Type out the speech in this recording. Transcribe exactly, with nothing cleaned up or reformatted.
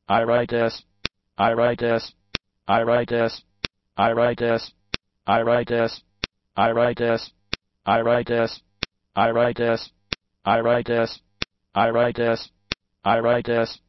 iridesce, iridesce, iridesce, iridesce, iridesce, iridesce, iridesce, iridesce, iridesce, iridesce, iridesce.